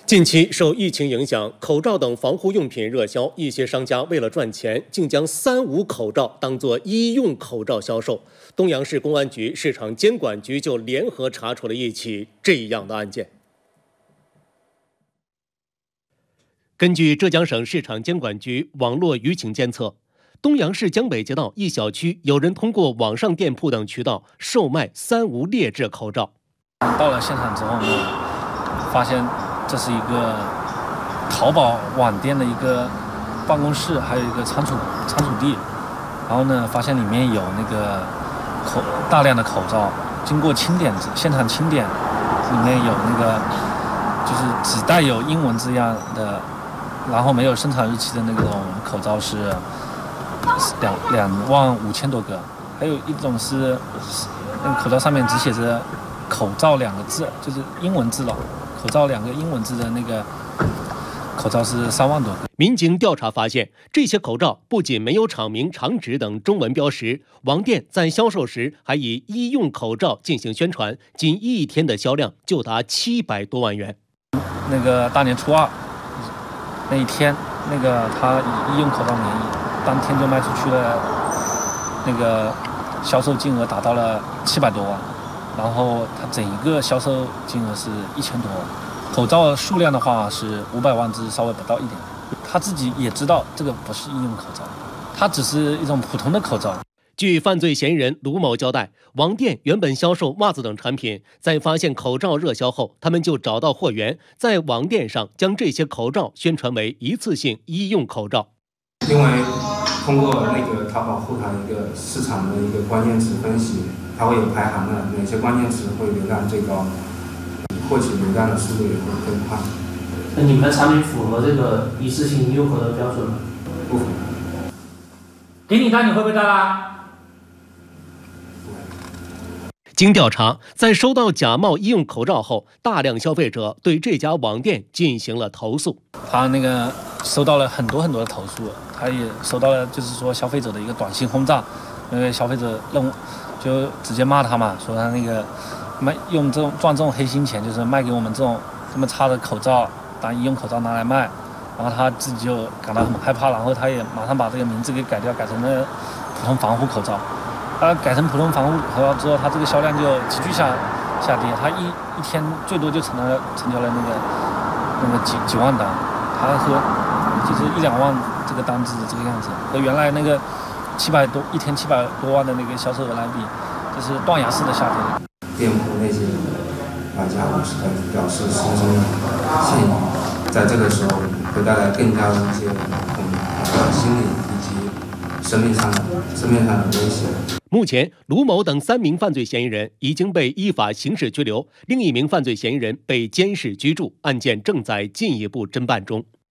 近期受疫情影响，口罩等防护用品热销，一些商家为了赚钱，竟将3无口罩当作医用口罩销售。东阳市公安局市场监管局就联合查处了一起这样的案件。根据浙江省市场监管局网络舆情监测，东阳市江北街道一小区有人通过网上店铺等渠道售卖3无劣质口罩。 到了现场之后呢，发现这是一个淘宝网店的一个办公室，还有一个仓储地。然后呢，发现里面有那个大量的口罩，经过清点，现场清点，里面有那个就是只带有英文字样的，然后没有生产日期的那种口罩是25000多个，还有一种是那个口罩上面只写着“口罩”2个字，就是英文字了。口罩2个英文字的那个口罩是3万多个。 民警调查发现，这些口罩不仅没有厂名、厂址等中文标识，网店在销售时还以医用口罩进行宣传，仅1天的销量就达700多万元。 那个大年初2那一天，那个他以医用口罩名义，当天就卖出去了，那个销售金额达到了700多万。然后它整一个销售金额是1000多万，口罩数量的话是500万只，稍微不到一点。他自己也知道这个不是医用口罩，它只是一种普通的口罩。 据犯罪嫌疑人卢某交代，网店原本销售袜子等产品，在发现口罩热销后，他们就找到货源，在网店上将这些口罩宣传为一次性医用口罩。 因为通过那个淘宝后台一个市场的一个关键词分析，它会有排行的，哪些关键词会流量最高，获取流量的速度也会更快。 那你们的产品符合这个一次性医用口罩的标准吗？ 不符合。 给你单你会不会戴啦？ 经调查，在收到假冒医用口罩后，大量消费者对这家网店进行了投诉。 他那个收到了很多的投诉，他也收到了就是说消费者的一个短信轰炸，因为消费者就直接骂他嘛，说他那个用赚这种黑心钱，就是卖给我们这么差的口罩当医用口罩拿来卖，然后他自己就感到很害怕，然后他也马上把这个名字给改掉，改成了普通防护口罩。他改成普通防护口罩之后，他这个销量就急剧下跌，他一天最多就成交了那个几万单，他和就是1-2万这个单子这个样子，和原来那个一天700多万的那个销售额来比，就是断崖式的下跌。 店铺那些买家表示深深的歉意，在这个时候会带来更加的一些心理以及生命上的威胁。 目前，卢某等3名犯罪嫌疑人已经被依法刑事拘留，另1名犯罪嫌疑人被监视居住，案件正在进一步侦办中。